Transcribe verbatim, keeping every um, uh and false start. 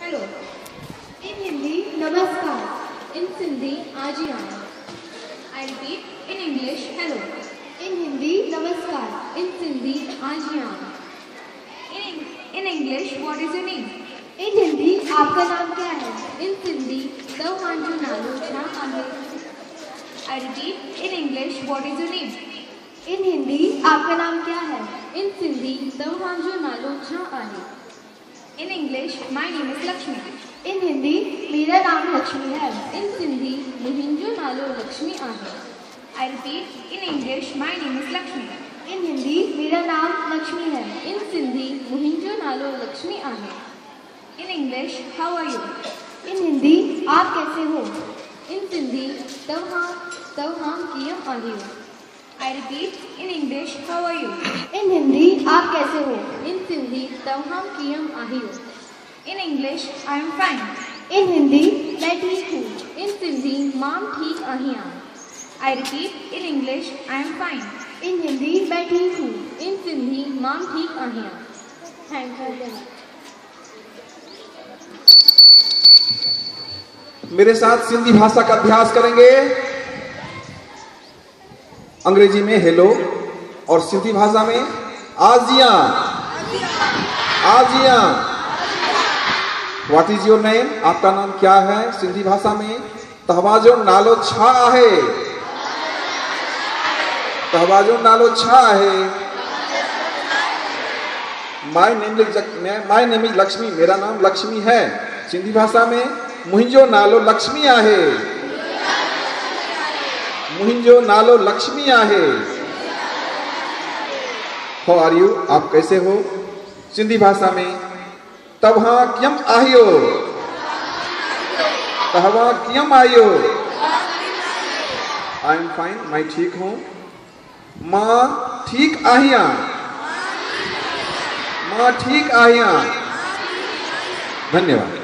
Hello. In Hindi नमस्कार। In Sindhi आज ही आया। I repeat in English hello. In Hindi नमस्कार। इन सिंधी आज ही आया। In English what is your name? In Hindi आपका नाम क्या है? इन सिंधी तव्हांजो नालो छा आहे? I repeat in English what is your name? In Hindi आपका नाम क्या है? इन सिंधी तव्हांजो नालो छा आहे? In English my name is Lakshmi. In Hindi मेरा नाम लक्ष्मी है। इन सिंधी मुहिंजो नालो लक्ष्मी आहे। I repeat in English my name is Lakshmi. In Hindi मेरा नाम लक्ष्मी है। इन सिंधी मुहिंजो नालो लक्ष्मी आहे। In English how are you? In Hindi आप कैसे हो? इन सिंधी तव्हां तव्हां कीअं आहियो? I repeat in English how are you? In Hindi आप कैसे हो? इन सिंधी तव्हां कीअं आहियो? In English I am fine. In Hindi मैं ठीक हूँ। इन सिंधी मां ठीक आहियां। I repeat in English I am fine. In Hindi मैं ठीक हूँ। इन सिंधी मां ठीक आहियां। Thank you. मेरे साथ सिंधी भाषा का अभ्यास करेंगे। अंग्रेजी में हेलो और सिंधी भाषा में आजिया आजिया। What is your name? आपका नाम क्या है? सिंधी भाषा में तव्हांजो नालो छा आहे? तव्हांजो नालो छा आहे? My name my name is Lakshmi. मेरा नाम लक्ष्मी है। सिंधी भाषा में मुहिंजो नालो लक्ष्मी आहे। मुहिंजो नालो लक्ष्मी आहे। How are you? आप कैसे हो? सिंधी भाषा में तव्हां कीअं आहियो? तव्हां कीअं आहियो? I am fine. मैं ठीक हूँ। मां ठीक आहियां। मां ठीक आहियां। धन्यवाद।